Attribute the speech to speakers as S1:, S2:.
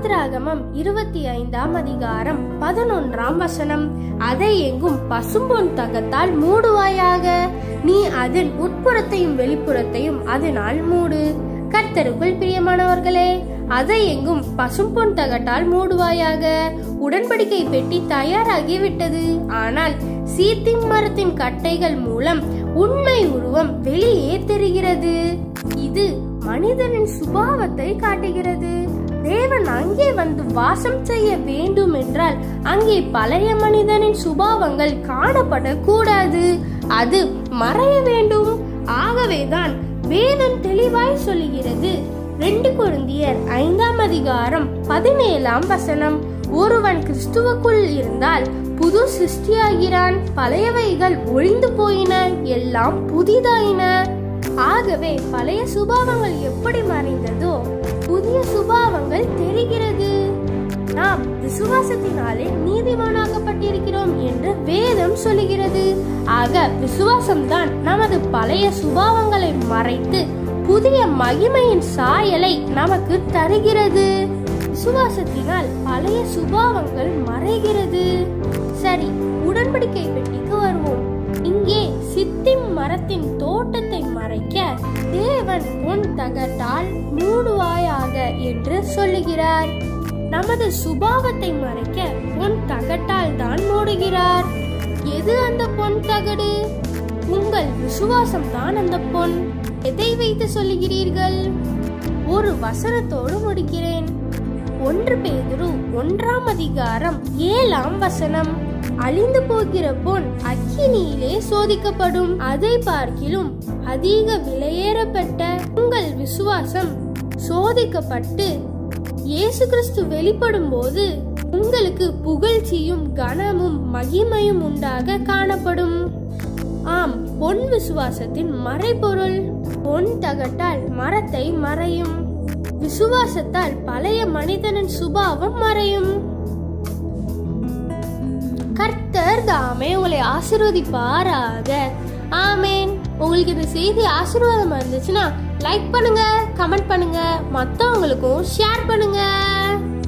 S1: யாத்ராகமம் 25ஆம் அதிகாரம் 11ஆம் வசனம். அதை எங்கும் பசும்பொன் தகத்தால் மூடுவாயாக, நீ அதன் உட்புறத்தையும் வெளிப்புறத்தையும் அதனால் மூடு. கர்த்தருக்குள் பிரியமானவர்களே, அதை எங்கும் பசும்பொன் தகட்டால் மூடுவாயாக. உடன்படிக்கை பெட்டி தயாராகிவிட்டது. ஆனால் சீத்திம் மரத்தின் கட்டைகள் மூலம் உண்மை உருவம் வெளியே தெரிகிறது. இது மனிதனின் சுபாவத்தை காட்டுகிறது. தேவன் அங்கே வந்து வாசம் செய்ய வேண்டும் என்றால் அங்கே பழைய மனிதனின் சுபாவங்கள் காணப்படக்கூடாது. அது மறைய வேண்டும். ஆகவேதான் வேதம் தெளிவாய் சொல்லுகிறது. 2 கொரிந்தியர் 5ஆம் அதிகாரம் 17ஆம் வசனம். ஒருவன் கிறிஸ்துவுக்குள் இருந்தால் புது சிருஷ்டியாகிறான், பழையவைகள் ஒழிந்து போயின, எல்லாம் புதிதாயின. ஆகவே பழைய சுபாவங்கள் எப்படி மறைந்ததோ புதிய சுபாவங்கள் தெரிகிறது. நாம் விசுவாசத்தினாலே நீதிமானாக்கப்பட்டிருக்கிறோம் என்று வேதம் சொல்லுகிறது. ஆக விசுவாசம்தான் நமது பழைய சுபாவங்களை மறைத்து புதிய மகிமையின் சாயலை நமக்கு தருகிறது. விசுவாசத்தினால் பழைய சுபாவங்கள் மறைகிறது. சரி, உடன்படிக்கை பெட்டிக்கு வருவோம். இங்கே சித்திம் மரத்தின் தோட்டத்தை மறைக்க தேவன் பொன் தகட்டால் மூடுவாயாக என்று சொல்லுகிறார். நமது சுபாவத்தை மறைக்க பொன் தகட்டால் தான் மூடுகிறார். எது அந்த பொன் தகடு? உங்கள் விசுவாசம் தான் அந்த பொன். எதை வைத்து சொல்லுகிறீர்கள்? ஒரு வசனத்தோடு முடிக்கிறேன். 1 பேதுரு 1ஆம் அதிகாரம் 7ஆம் வசனம். அழிந்து போகிற பொன் அக்கினியிலே சோதிக்கப்படும், அதை பார்க்கிலும் அதிக விலையேறப்பட்ட உங்கள் விசுவாசம் சோதிக்கப்பட்டு இயேசு கிறிஸ்து வெளிப்படும் போது உங்களுக்கு புகழ்ச்சியும் கனமும் மகிமையும் உண்டாக காணப்படும். ஆம், பொன் விசுவாசத்தின் மறைபொருள். பொன் தகட்டால் மரத்தை மறையும், விசுவாசத்தால் பழைய மனிதனின் சுபாவம் மறையும். கர்த்தர் தாமே உங்களை ஆசீர்வதிப்பாராக. ஆமேன். உங்களுக்கு இந்த செய்தி ஆசீர்வாதமா இருந்துச்சுன்னா லைக் பண்ணுங்க, கமெண்ட் பண்ணுங்க, மற்றவங்களுக்கும் ஷேர் பண்ணுங்க.